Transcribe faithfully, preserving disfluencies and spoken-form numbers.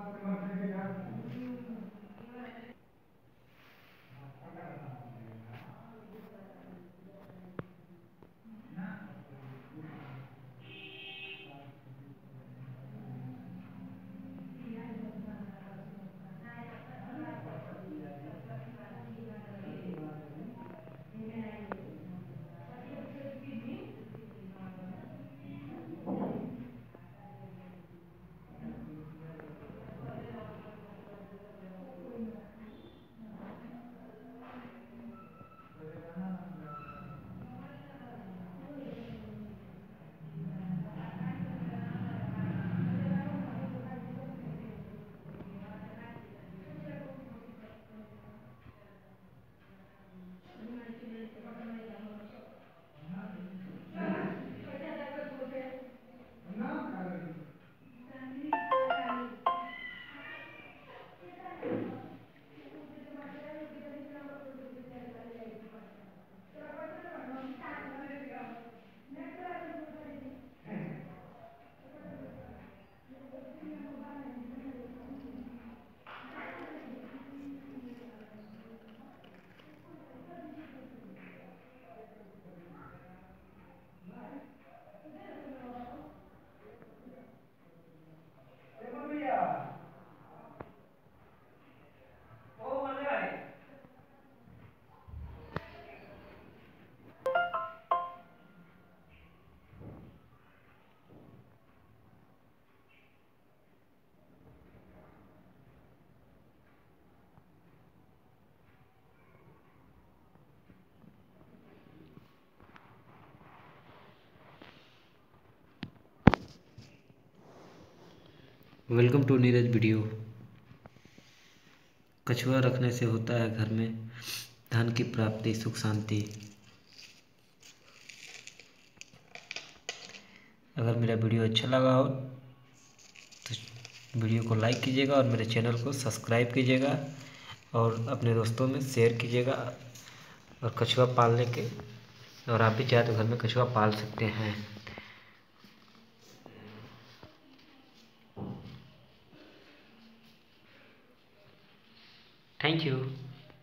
Welcome to Neeraj video. कछुआ रखने से होता है घर में धन की प्राप्ति, सुख शांति। अगर मेरा वीडियो अच्छा लगा हो तो वीडियो को लाइक कीजिएगा और मेरे चैनल को सब्सक्राइब कीजिएगा और अपने दोस्तों में शेयर कीजिएगा। और कछुआ पालने के और आप भी चाहे तो घर में कछुआ पाल सकते हैं। Thank you.